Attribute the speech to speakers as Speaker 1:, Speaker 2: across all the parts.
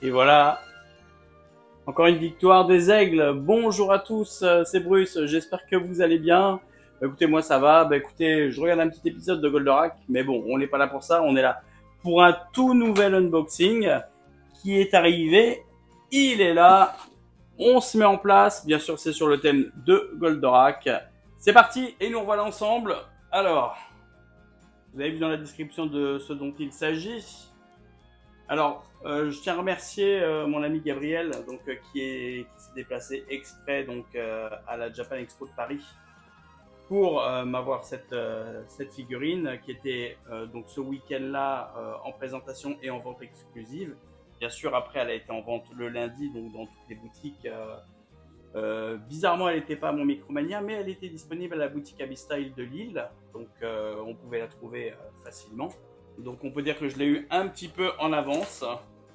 Speaker 1: Et voilà, encore une victoire des Aigles. Bonjour à tous, c'est Bruce, j'espère que vous allez bien. Écoutez, moi ça va, écoutez, je regarde un petit épisode de Goldorak, mais bon, on n'est pas là pour ça, on est là pour un tout nouvel unboxing qui est arrivé. Il est là, on se met en place, bien sûr c'est sur le thème de Goldorak. C'est parti, et nous on va ensemble. Alors, vous avez vu dans la description de ce dont il s'agit. Alors, je tiens à remercier mon ami Gabriel, qui s'est déplacé exprès à la Japan Expo de Paris pour m'avoir cette figurine qui était donc ce week-end-là en présentation et en vente exclusive. Bien sûr, après, elle a été en vente le lundi, donc dans toutes les boutiques. Bizarrement, elle n'était pas à mon Micromania, mais elle était disponible à la boutique Abystyle de Lille, donc on pouvait la trouver facilement. Donc on peut dire que je l'ai eu un petit peu en avance.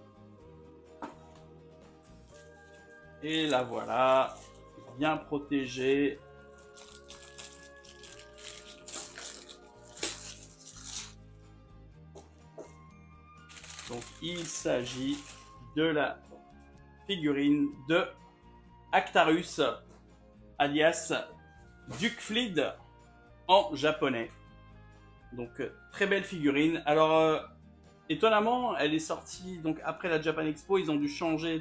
Speaker 1: Et la voilà, bien protégée. Donc il s'agit de la figurine de Actarus, alias Dukeflid en japonais. Donc très belle figurine. Alors étonnamment, elle est sortie donc après la Japan Expo. Ils ont dû changer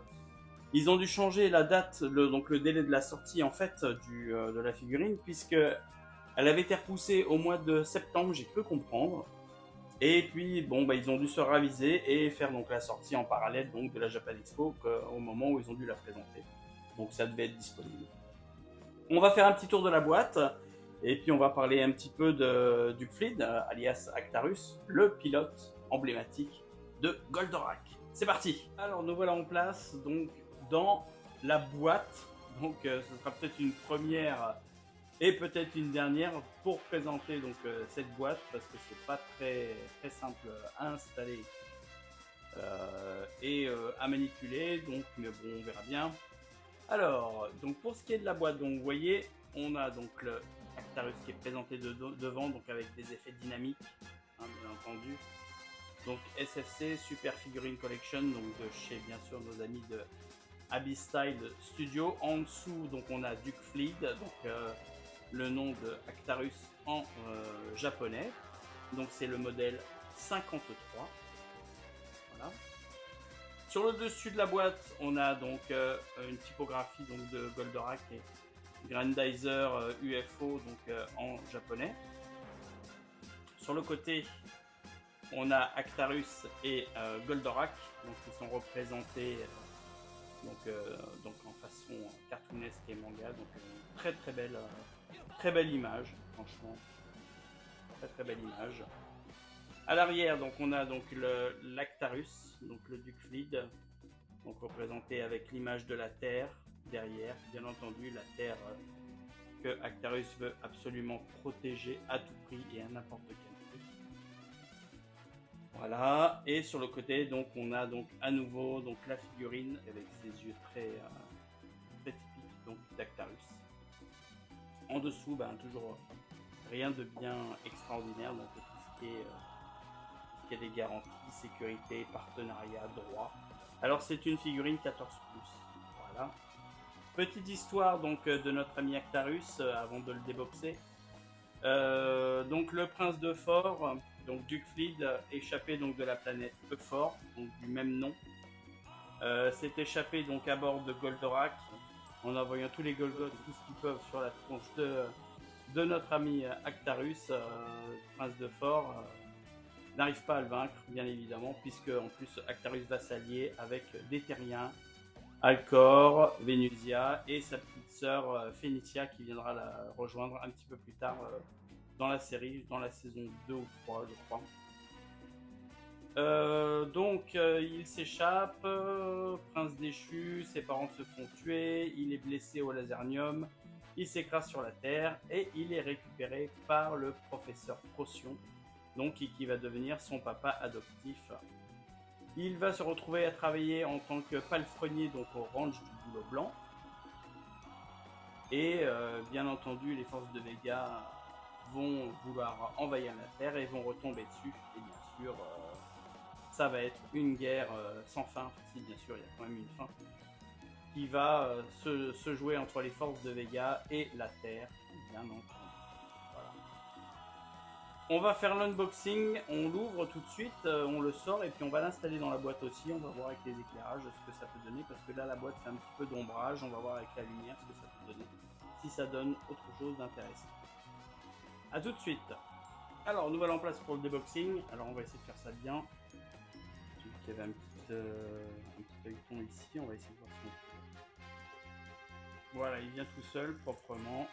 Speaker 1: la date, le délai de la sortie en fait de la figurine, puisque elle avait été repoussée au mois de septembre, j'ai cru comprendre. Et puis bon ils ont dû se raviser et faire donc la sortie en parallèle donc de la Japan Expo au moment où ils ont dû la présenter. Donc ça devait être disponible. On va faire un petit tour de la boîte. Et puis on va parler un petit peu de Dukeflid, alias Actarus, le pilote emblématique de Goldorak. C'est parti. Alors nous voilà en place donc dans la boîte. Donc ce sera peut-être une première et peut-être une dernière pour présenter cette boîte, parce que c'est pas très simple à installer et à manipuler. Donc mais bon, on verra bien. Alors donc pour ce qui est de la boîte, donc vous voyez, on a donc le Actarus qui est présenté devant, donc avec des effets dynamiques, hein, bien entendu. Donc SFC Super Figurine Collection, donc de chez bien sûr nos amis de Abystyle Studio. En dessous, donc on a Dukeflid, donc le nom de Actarus en japonais. Donc c'est le modèle 53. Voilà. Sur le dessus de la boîte, on a donc une typographie donc de Goldorak et Grandizer UFO en japonais. Sur le côté, on a Actarus et Goldorak, donc qui sont représentés en façon cartoonesque et manga. Donc très belle image, franchement, très belle image. À l'arrière, donc on a donc l'Actarus, donc le Dukeflid, donc représenté avec l'image de la Terre derrière, bien entendu la Terre que Actarus veut absolument protéger à tout prix et à n'importe quel prix. Voilà, et sur le côté donc on a donc à nouveau donc la figurine avec ses yeux très typiques donc d'Actarus. En dessous, toujours rien de bien extraordinaire, donc tout ce qui est des garanties, sécurité, partenariat, droit. Alors c'est une figurine 14+. Voilà. Petite histoire donc de notre ami Actarus avant de le déboxer. Donc le prince de Fort, donc Dukeflid, échappé donc de la planète Euphor, donc du même nom, s'est échappé donc à bord de Goldorak en envoyant tous les Golgoth, tout ce qu'ils peuvent sur la tronche de notre ami Actarus. Prince de Fort n'arrive pas à le vaincre, bien évidemment, puisque en plus Actarus va s'allier avec des Terriens, Alcor, Venusia et sa petite sœur Phénicia qui viendra la rejoindre un petit peu plus tard dans la série, dans la saison 2 ou 3 je crois. Il s'échappe, prince déchu, ses parents se font tuer, il est blessé au lasernium, il s'écrase sur la terre et il est récupéré par le professeur Procyon, donc qui va devenir son papa adoptif. Il va se retrouver à travailler en tant que palefrenier donc au ranch du Boulot Blanc. Et bien entendu, les forces de Vega vont vouloir envahir la Terre et vont retomber dessus. Et bien sûr, ça va être une guerre sans fin. Si bien sûr, il y a quand même une fin qui va se jouer entre les forces de Vega et la Terre, bien entendu. Voilà. On va faire l'unboxing, on l'ouvre tout de suite, on le sort et puis on va l'installer dans la boîte aussi. On va voir avec les éclairages ce que ça peut donner, parce que là la boîte fait un petit peu d'ombrage. On va voir avec la lumière ce que ça peut donner, si ça donne autre chose d'intéressant. A tout de suite. Alors nous voilà en place pour le déboxing. Alors on va essayer de faire ça bien. J'ai vu qu'il y avait un petit feuilleton ici, on va essayer de voir si on peut. Voilà, il vient tout seul, proprement.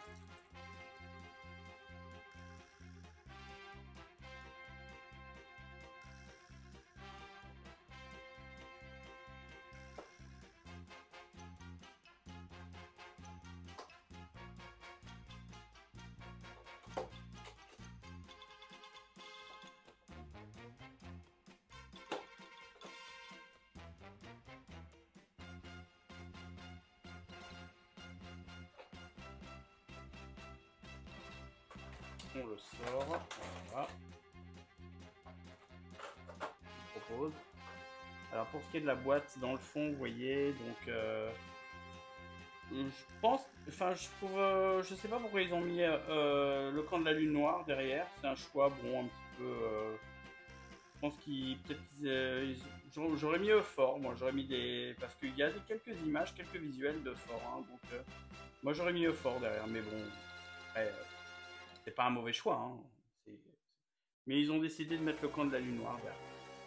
Speaker 1: On le sort, voilà. Je propose. Alors pour ce qui est de la boîte, dans le fond, vous voyez, donc je pense, enfin je trouve, je sais pas pourquoi ils ont mis le camp de la lune noire derrière. C'est un choix, bon, un petit peu. Je pense qu'ils peut-être j'aurais mis Euphor, moi j'aurais mis des, parce qu'il y a quelques images, quelques visuels de Euphor, hein, donc moi j'aurais mis Euphor derrière, mais bon, après, c'est pas un mauvais choix, hein. Mais ils ont décidé de mettre le camp de la lune noire derrière.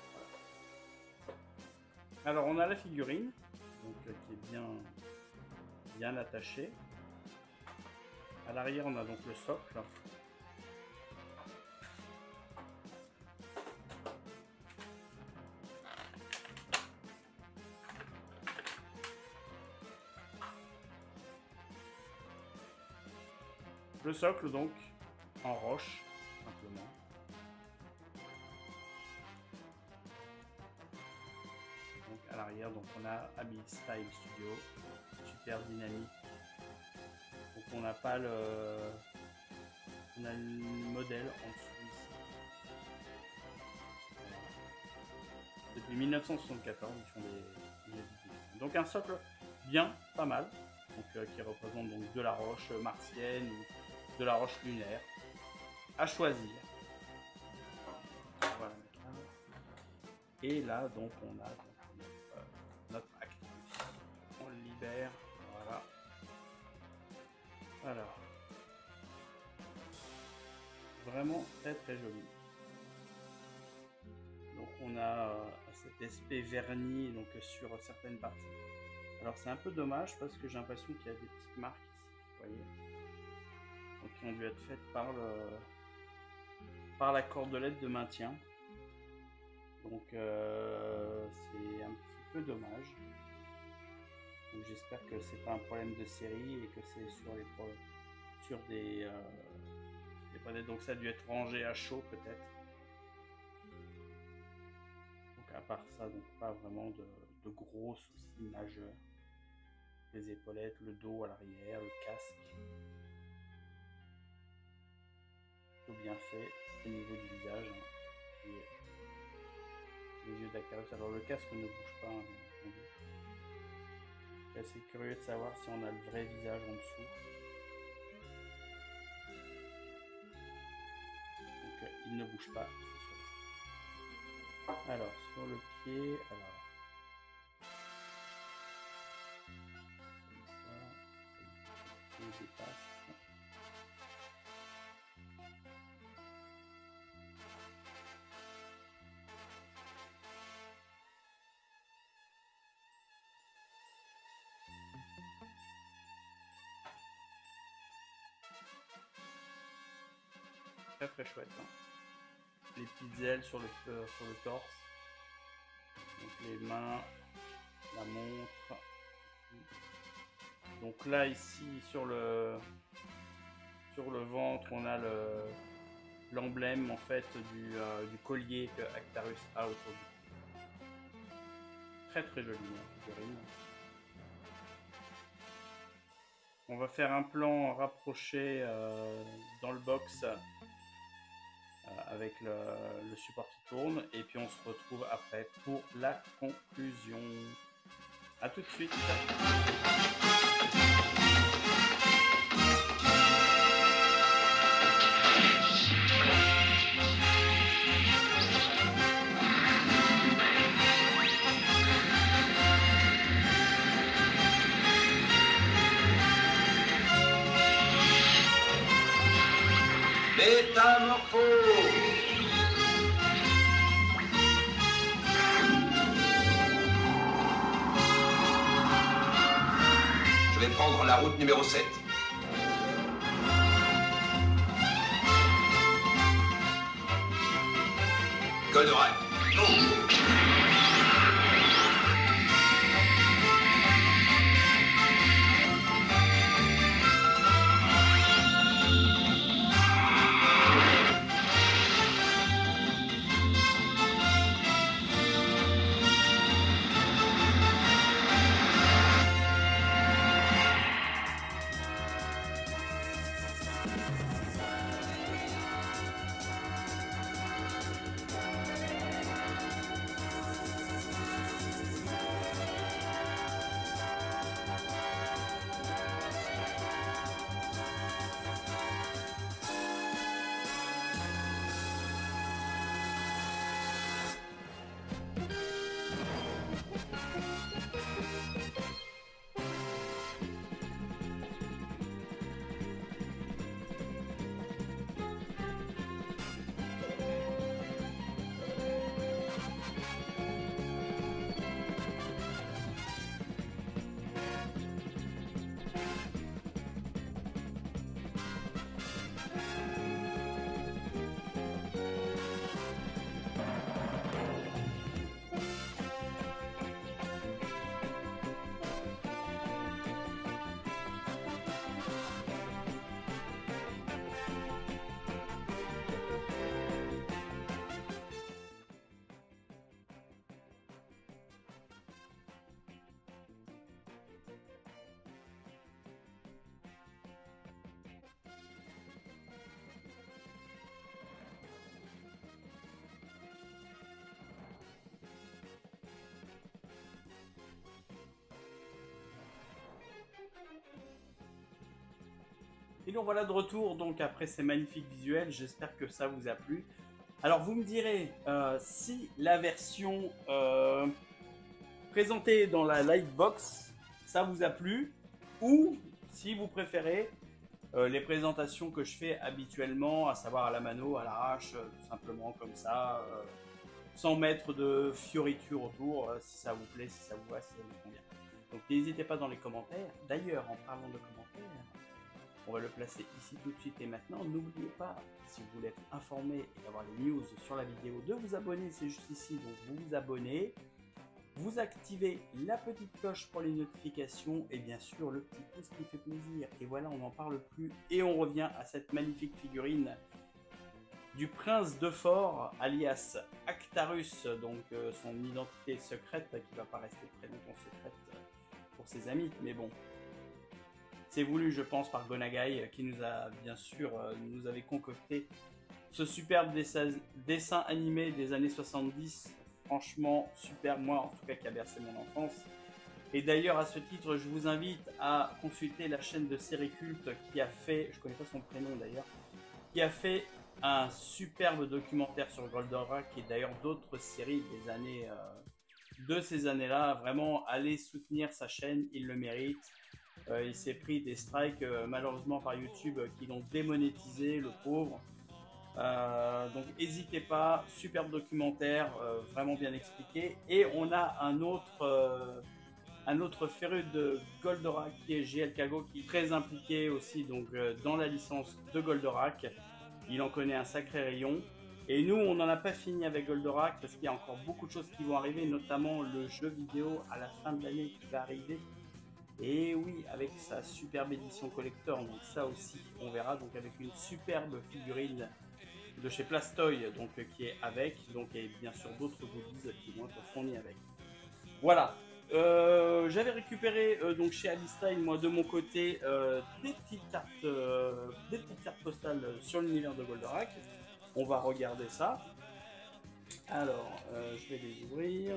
Speaker 1: Alors on a la figurine, donc, qui est bien attachée. À l'arrière on a donc le socle. Le socle donc en roche, simplement. Donc à l'arrière, donc on a Abyss Style Studio, super dynamique. Donc on n'a pas le, on a le modèle en dessous ici. Voilà. Depuis 1974, ils font des vidéos. Donc un socle bien, pas mal, donc qui représente donc de la roche martienne ou de la roche lunaire, à choisir. Voilà. Et là donc on a notre Actarus. On le libère, voilà. Alors, vraiment très très joli. Donc on a cet aspect verni donc sur certaines parties. Alors c'est un peu dommage parce que j'ai l'impression qu'il y a des petites marques ici, vous voyez, donc qui ont dû être faites par la cordelette de maintien. Donc c'est un petit peu dommage. Donc j'espère que c'est pas un problème de série et que c'est sur des donc ça a dû être rangé à chaud peut-être. Donc à part ça, donc pas vraiment de gros soucis majeurs. Les épaulettes, le dos à l'arrière, le casque. Tout bien fait au niveau du visage. Hein. Les yeux d'Actarus. Alors le casque ne bouge pas. Hein, je suis assez curieux de savoir si on a le vrai visage en dessous. Donc il ne bouge pas. Alors sur le pied, alors. Il dépasse. Très très chouette. Hein. Les petites ailes sur le torse. Donc les mains, la montre. Donc là ici sur le ventre on a l'emblème en fait du collier que Actarus a autour du cou. Très très joli figurine. On va faire un plan rapproché dans le box avec le support qui tourne. Et puis on se retrouve après pour la conclusion. A tout de suite.
Speaker 2: Métamorphose. Je vais prendre la route numéro 7. Goldorak.
Speaker 1: Et donc voilà de retour donc après ces magnifiques visuels, j'espère que ça vous a plu. Alors vous me direz si la version présentée dans la Livebox, ça vous a plu, ou si vous préférez les présentations que je fais habituellement, à savoir à la mano, à l'arrache, tout simplement comme ça, sans mettre de fioritures autour, si ça vous plaît, si ça vous va, si ça vous convient. Donc n'hésitez pas dans les commentaires. D'ailleurs, en parlant de commentaires, on va le placer ici tout de suite et maintenant. N'oubliez pas, si vous voulez être informé et avoir les news sur la vidéo, de vous abonner, c'est juste ici, donc vous vous abonnez. Vous activez la petite cloche pour les notifications et bien sûr le petit pouce qui fait plaisir. Et voilà, on n'en parle plus et on revient à cette magnifique figurine du prince de Fort, alias Actarus, donc son identité secrète qui va pas rester très longtemps secrète pour ses amis, mais bon. C'est voulu, je pense, par Gonagai, qui nous a, bien sûr, nous avait concocté ce superbe dessin animé des années 70. Franchement, super, moi, en tout cas, qui a bercé mon enfance. Et d'ailleurs, à ce titre, je vous invite à consulter la chaîne de Série Culte qui a fait, je connais pas son prénom d'ailleurs, qui a fait un superbe documentaire sur Goldorak et d'ailleurs d'autres séries des années, de ces années-là. Vraiment, allez soutenir sa chaîne, il le mérite. Il s'est pris des strikes malheureusement par YouTube qui l'ont démonétisé, le pauvre. Donc n'hésitez pas, superbe documentaire, vraiment bien expliqué. Et on a un autre féru de Goldorak qui est GL Kago, qui est très impliqué aussi donc, dans la licence de Goldorak. Il en connaît un sacré rayon. Et nous, on n'en a pas fini avec Goldorak parce qu'il y a encore beaucoup de choses qui vont arriver, notamment le jeu vidéo à la fin de l'année qui va arriver. Et oui, avec sa superbe édition collector, donc ça aussi on verra, donc avec une superbe figurine de chez Plastoy, donc qui est avec, donc et bien sûr d'autres goodies qui vont être fournis avec. Voilà, j'avais récupéré donc chez Alistyle, moi de mon côté, des petites cartes postales sur l'univers de Goldorak. on va regarder ça. Alors, je vais les ouvrir.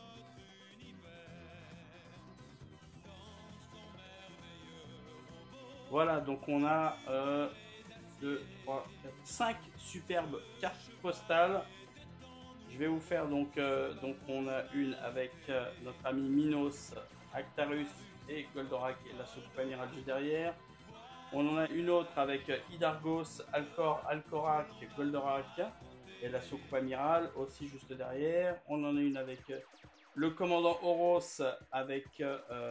Speaker 1: Voilà, donc on a 2, 3, 4, 5 superbes cartes postales. Je vais vous faire donc on a une avec notre ami Minos, Actarus et Goldorak et la soucoupe amiral juste derrière. On en a une autre avec Hydargos, Alcor, Alcorak, Goldorak et la soucoupe amiral aussi juste derrière. On en a une avec le commandant Oros avec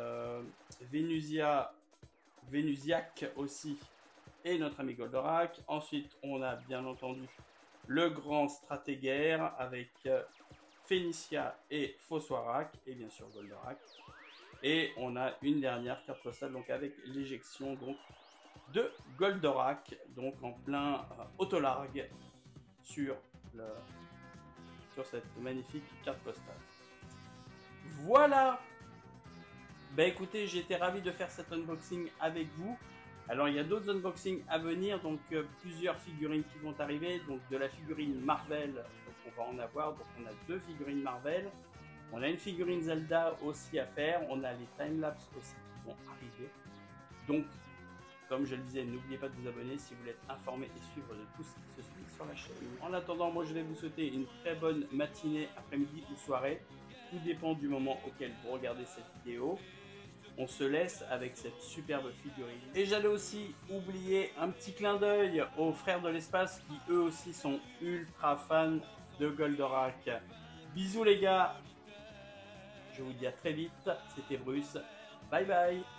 Speaker 1: Venusiac aussi et notre ami Goldorak. Ensuite, on a bien entendu le grand stratégaire avec Phénicia et Fossoirak et bien sûr Goldorak. Et on a une dernière carte postale donc avec l'éjection donc de Goldorak donc en plein autolargue sur cette magnifique carte postale. Voilà. Bah écoutez, j'ai été ravi de faire cet unboxing avec vous. Alors il y a d'autres unboxings à venir, donc plusieurs figurines qui vont arriver, donc de la figurine Marvel, donc on va en avoir, donc on a 2 figurines Marvel, on a une figurine Zelda aussi à faire, on a les timelapses aussi qui vont arriver. Donc comme je le disais, n'oubliez pas de vous abonner si vous voulez être informé et suivre de tout ce qui se suit sur la chaîne. En attendant, moi je vais vous souhaiter une très bonne matinée, après-midi ou soirée, tout dépend du moment auquel vous regardez cette vidéo. On se laisse avec cette superbe figurine. Et j'allais aussi oublier un petit clin d'œil aux frères de l'espace qui eux aussi sont ultra fans de Goldorak. Bisous les gars, je vous dis à très vite, c'était Bruce, bye bye.